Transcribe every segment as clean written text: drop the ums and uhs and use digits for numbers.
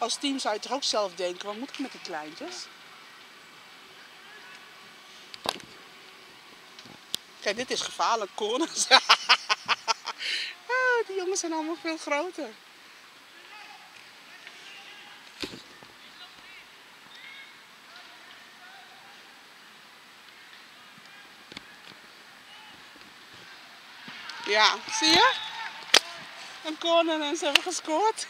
Als team zou je toch ook zelf denken, wat moet ik met die kleintjes? Kijk, dit is gevaarlijk, corners. Die jongens zijn allemaal veel groter. Ja, zie je? Een corner en ze hebben gescoord.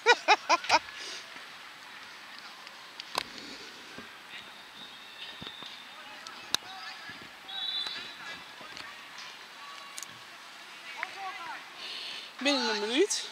Binnen een minuut.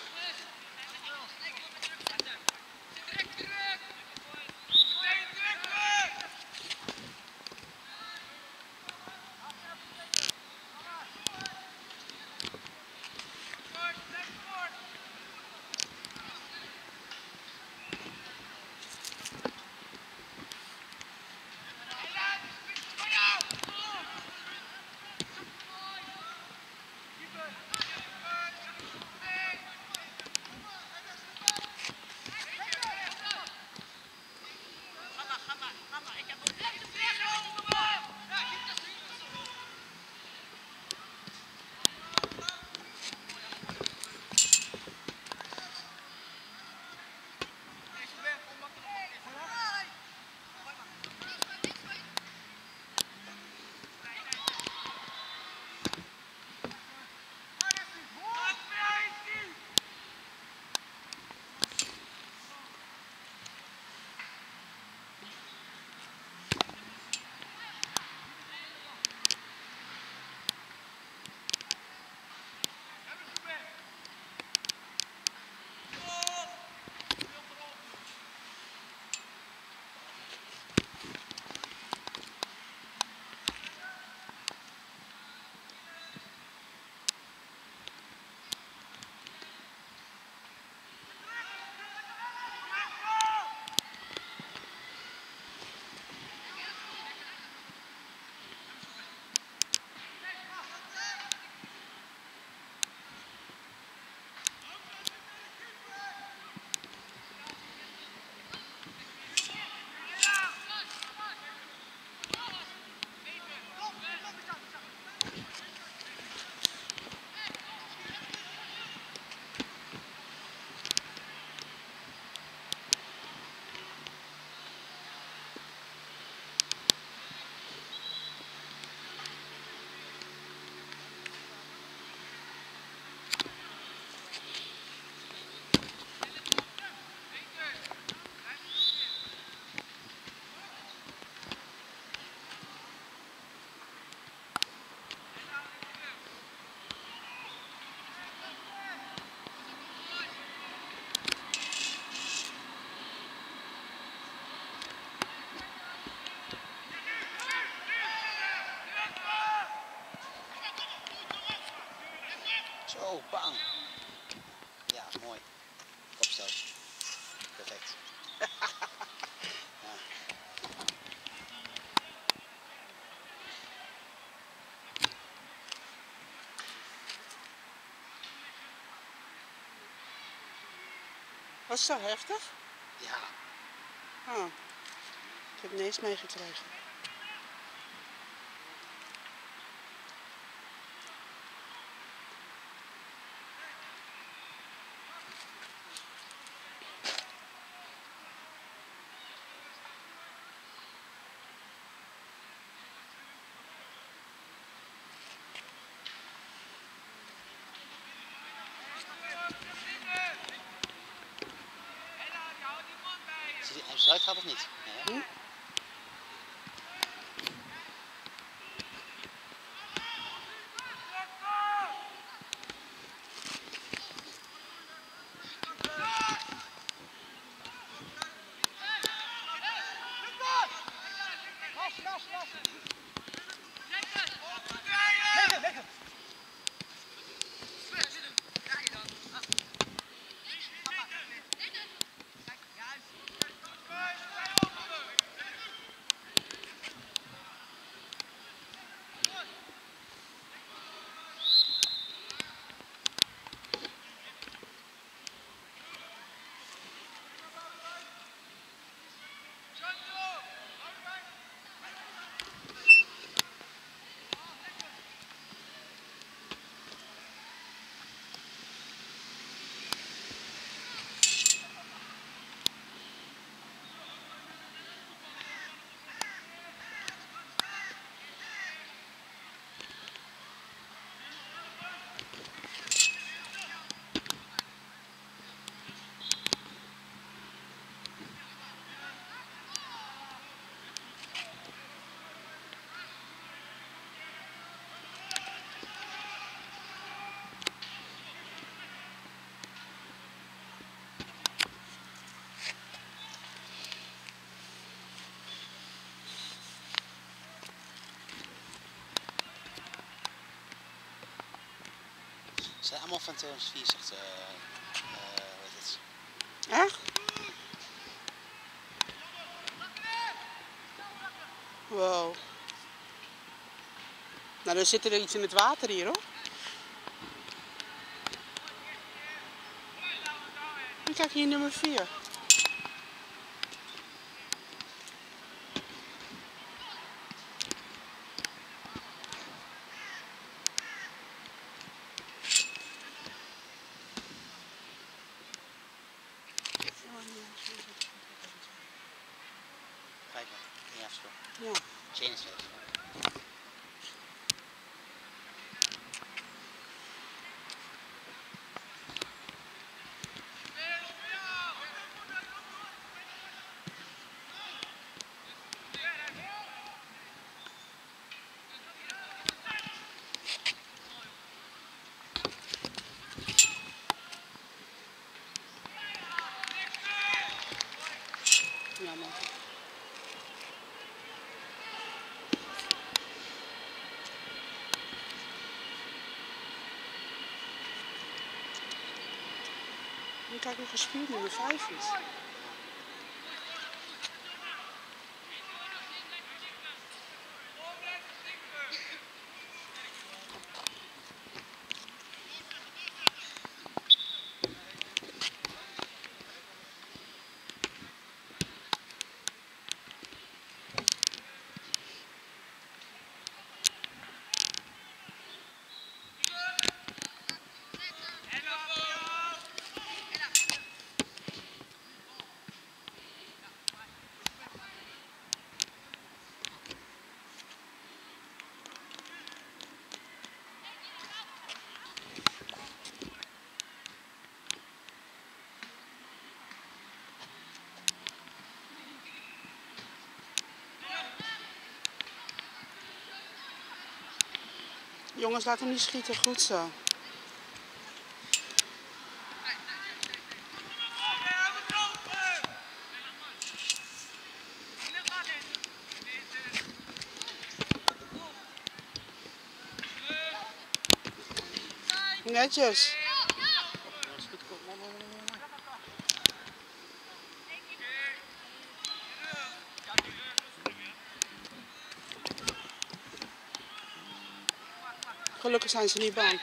Zo, bang. Ja, mooi. Kopstoot. Perfect. Ja. Was het zo heftig? Ja. Oh, ik heb niet eens meegekregen. Hij sluit gaat of niet? Nee, Hm? zijn allemaal van 2004, zegt hoe heet het? Echt? Wow. Nou, dan zit er iets in het water hier, hoor. En kijk hier nummer 4. Kijk maar, in afspraak. Ja. Chain is weg. Ja, man. En kijk hoe gespierd nummer 5 is. Jongens, laat hem niet schieten. Goed zo. Netjes. Gelukkig zijn ze niet bang.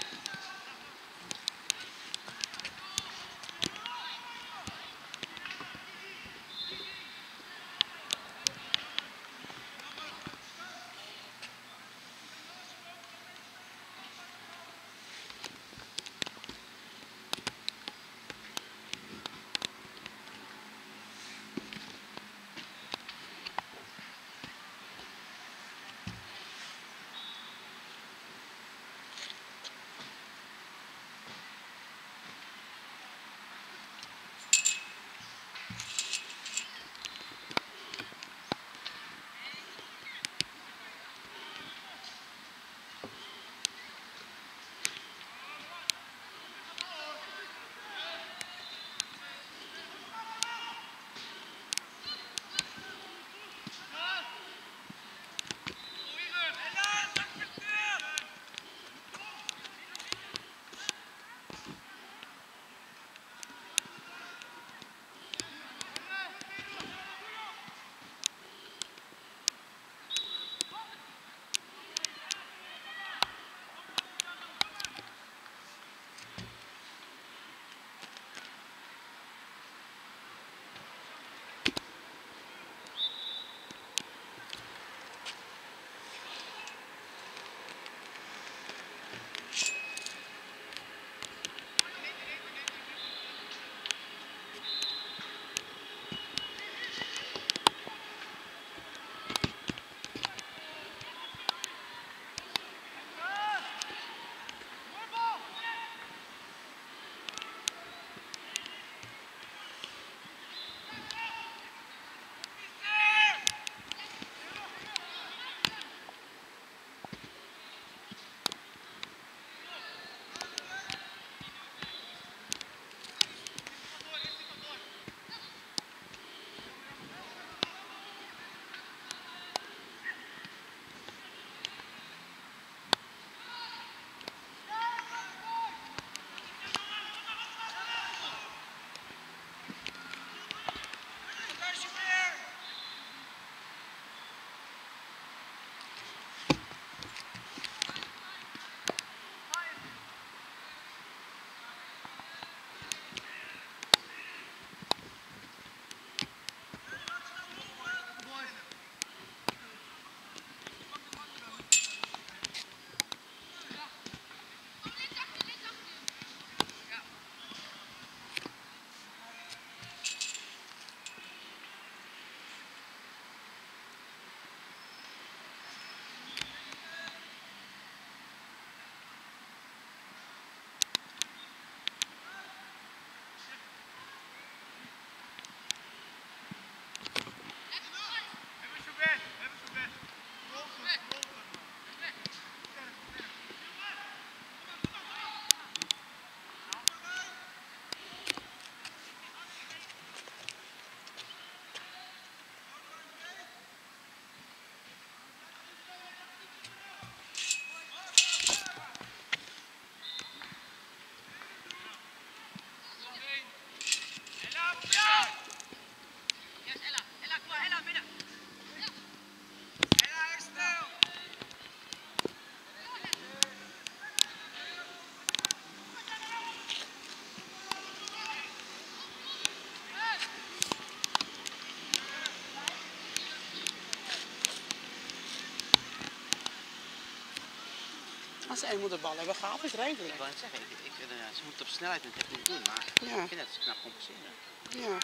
Als ze eenmaal de bal hebben gehaald, is het redelijk. Ik wil het zeggen, ze moeten op snelheid en techniek doen, maar Ja. ik vind dat ze knap compenseren. Ja.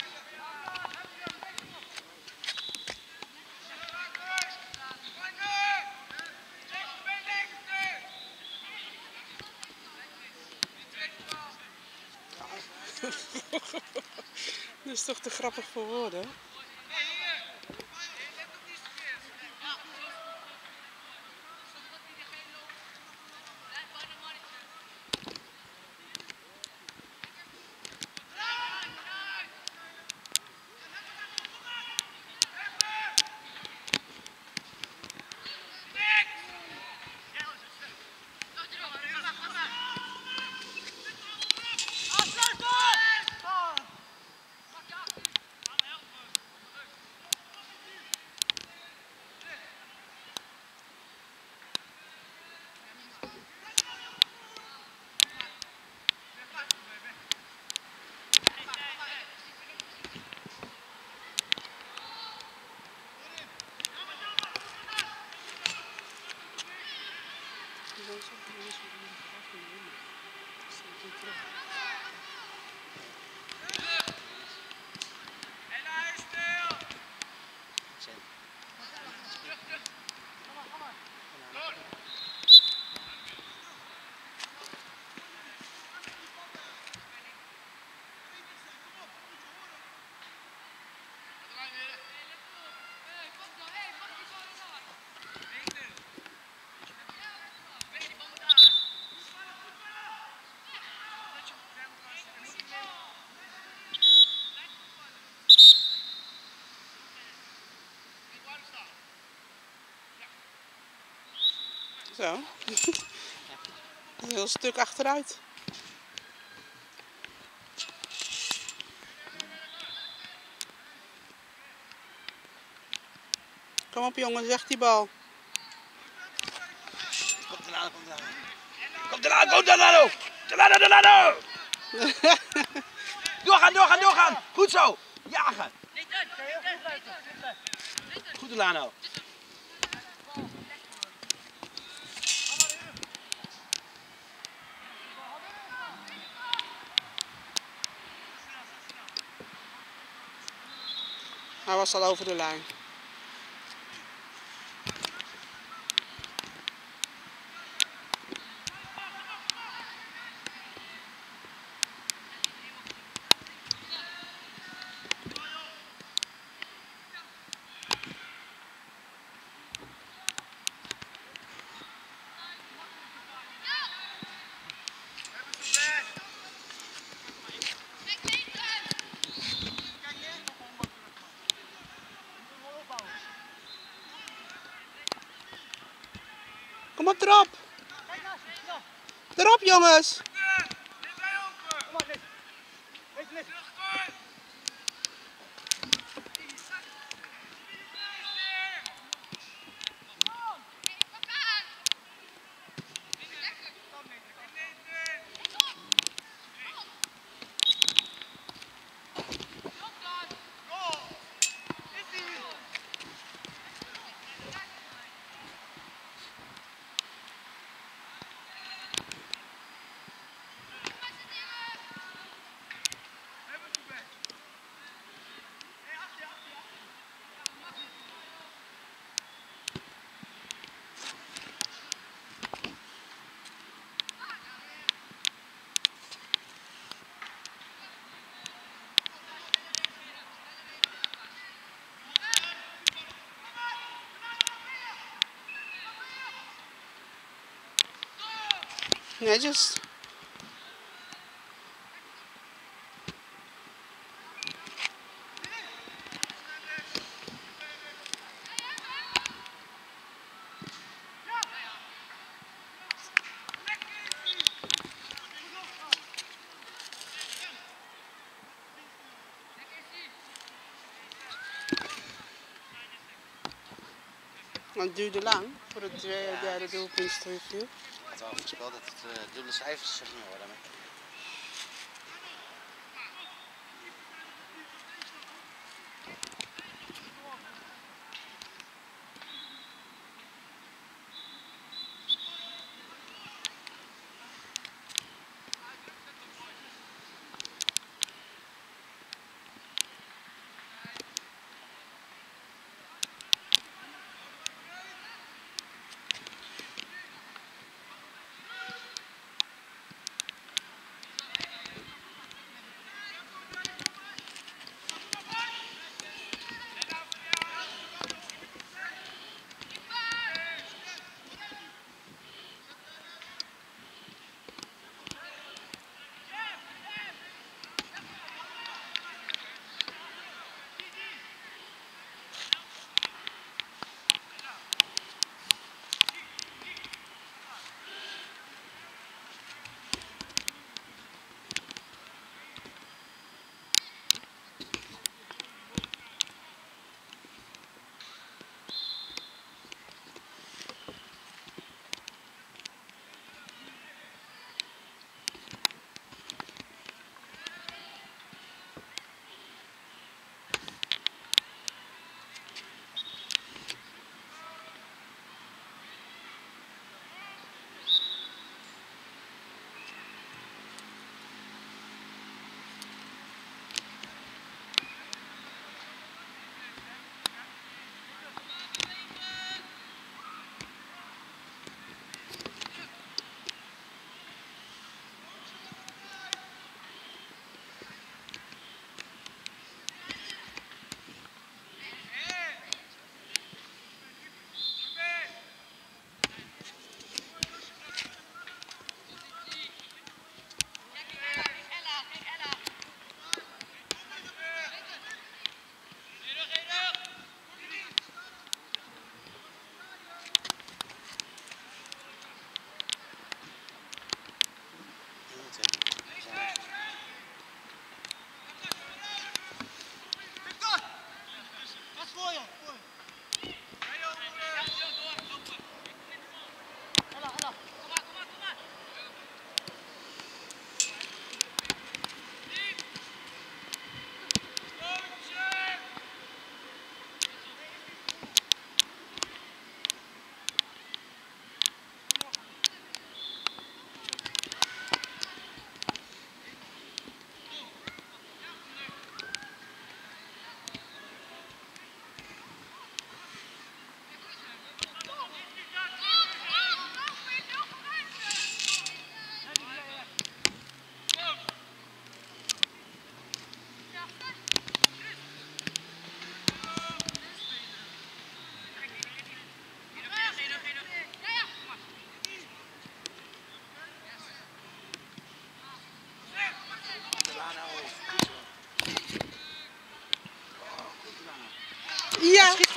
Dat is toch te grappig voor woorden? Zo. Een heel stuk achteruit. Kom op jongens, weg die bal. Komt eraan, komt eraan. Komt eraan, komt eraan! Delano! Doorgaan! Goed zo! Jagen! Goed Delano! Hij was al over de lijn. Kom op, erop! Erop, jongens! Netjes. Want het duurde lang voor het derde doelpuntreview. Ik had wel voorspeld dat het dubbele cijfers gingen worden.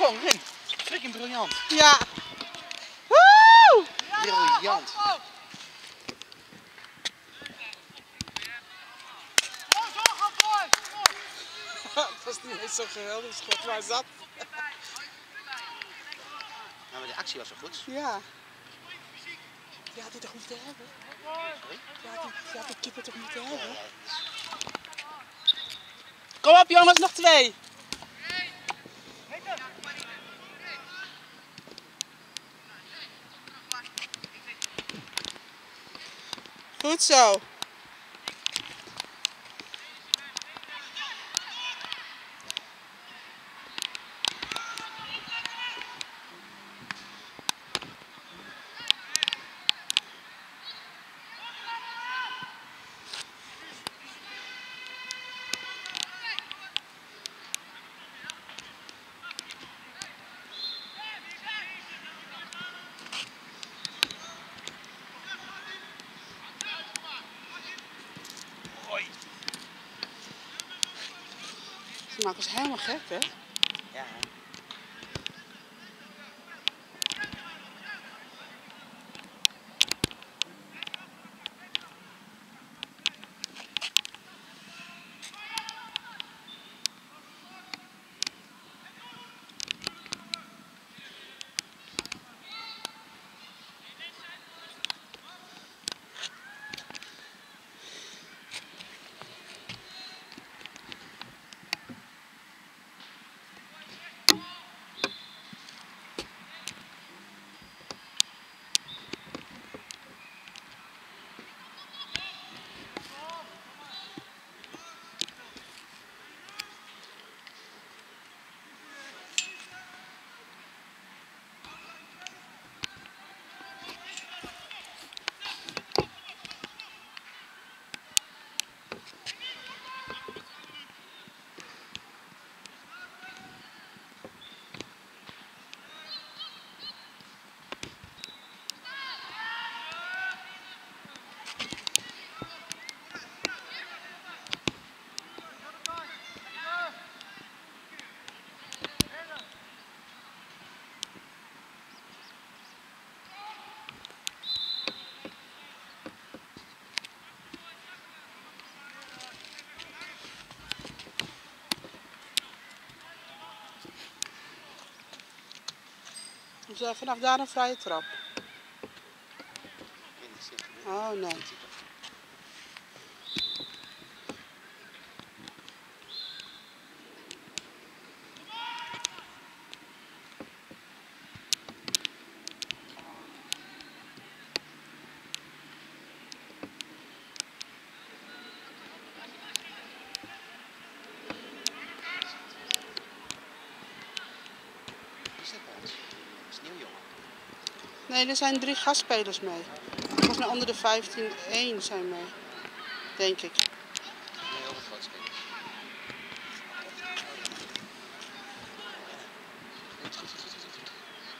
Gewoon, Rin. Freaking briljant. Ja. Woe! Briljant. Dat was niet eens zo geweldig schot, waar zat. Nou, maar de actie was zo goed. Ja. Die had hij toch moeten hebben? Sorry? Die had de keeper toch moeten Ja, hebben? ja, Kom op jongens, nog 2. Goed zo. Ze maken ons helemaal gek, hè? ja. Dus vanaf daar een vrije trap. In de zin. Oh nee. Is dat bij ons? Dat is nieuw, jongen. Nee, er zijn 3 gastspelers mee. Volgens mij onder de 15-1 zijn mee. Denk ik. Nee, heel veel grootspelers. Goed.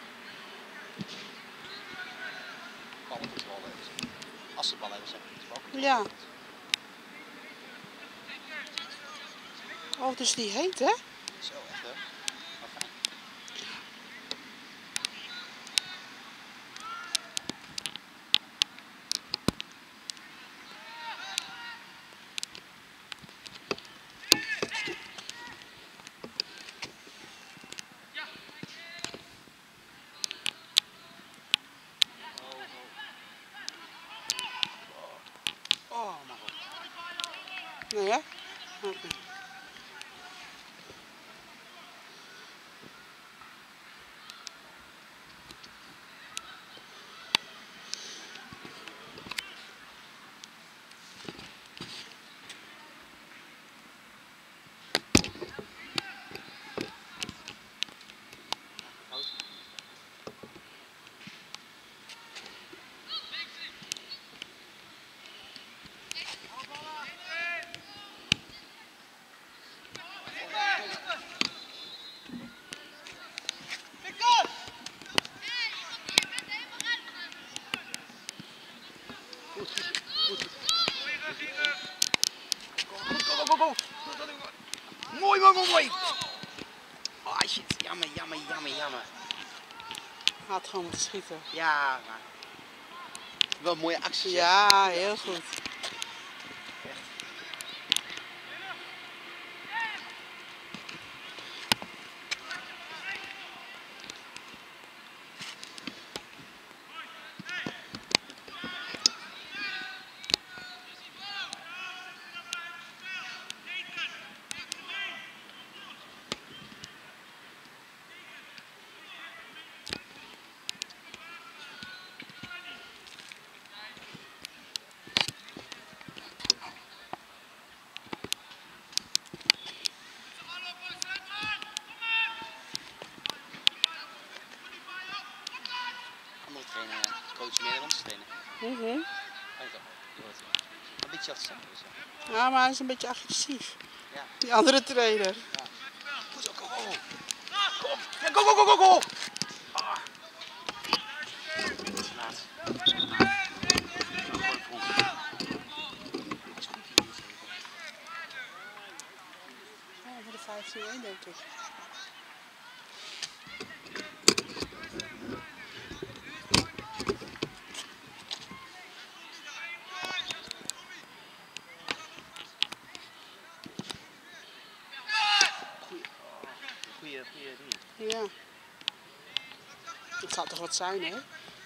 Ballencontrole hebben ze. Als ze bal hebben, zijn ze balcontrole. Ja. Oh, dus die heet, hè? Zo, echt hè? Maar fijn. Oh, maar goed. Nee, hè? Oké. Go. Mooi. shit. Jammer. Had gewoon moeten schieten. Ja, maar... Wel een mooie actie. Ja, heel goed. Andere trainer, coach meer dan onze trainer. Mhm. Een beetje hetzelfde. Ja, maar hij is een beetje agressief. Ja. Die andere trainer. Ja. Goed zo, kom. Kom. Ja, go. Ah. Te laat. Ja, voor de 15-1 denk ik. Goeie ding. Ja. Het zal toch wat zijn, hè?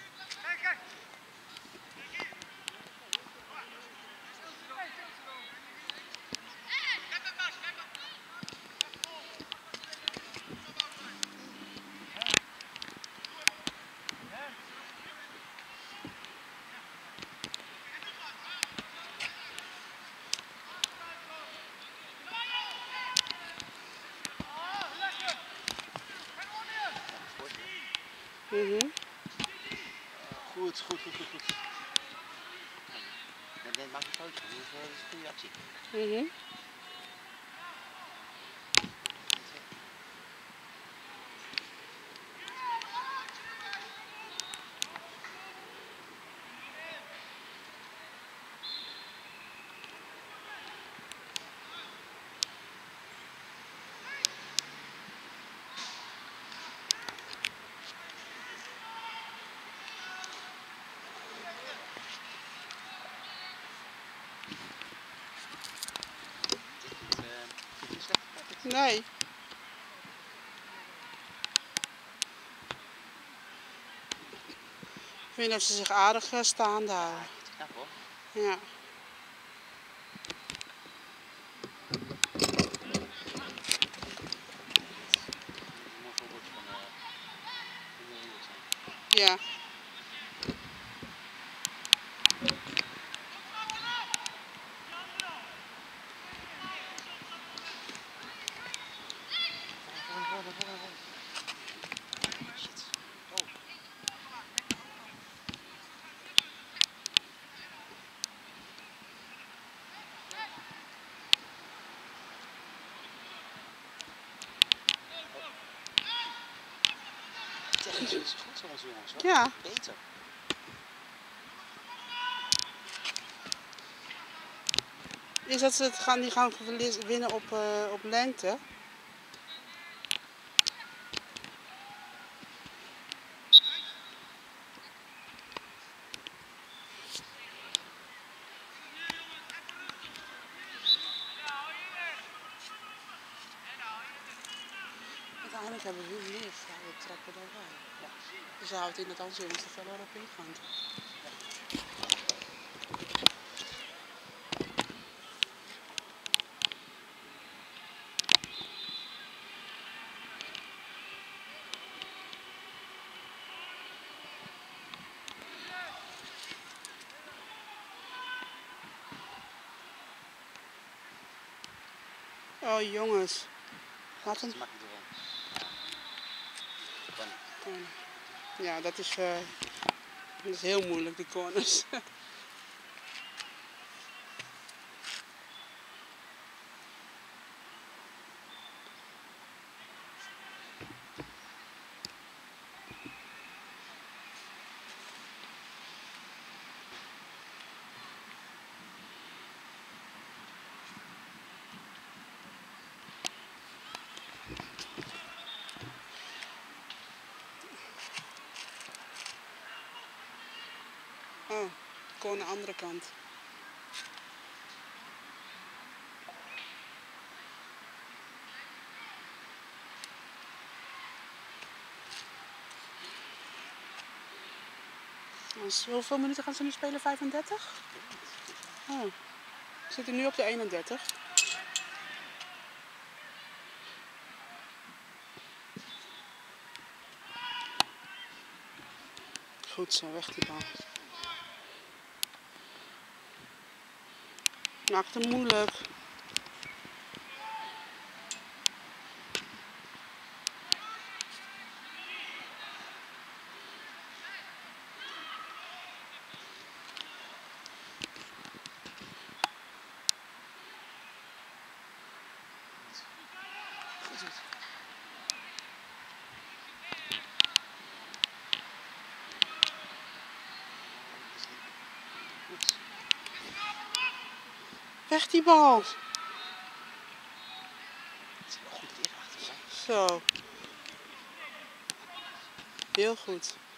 Mhm. Goed. Net maak een foutje. Dat is een goede actie. Mhm. Nee. Ik vind dat ze zich aardig staande houden. Knap hoor. Ja. Een mooi voorbeeld van de wereld zijn. Ja. Volgende. Shit. Oh. Technisch is goed voor onze jongens hoor. Ja. Beter. Is dat ze die gaan winnen op lengte? Uiteindelijk hebben we nu meer vrije trappen dan wij. Ja. Dus zou het in het andere jongens er verder op ingaan. Oh jongens. Laat hem. Makkelijk erin. Ja, dat is heel moeilijk, die corners. Kon aan de andere kant. Dus hoeveel minuten gaan ze nu spelen? 35? Oh. We zitten nu op de 31. Goed zo, weg die bal. Maakt het moeilijk. Weg die bal. Zo. Heel goed.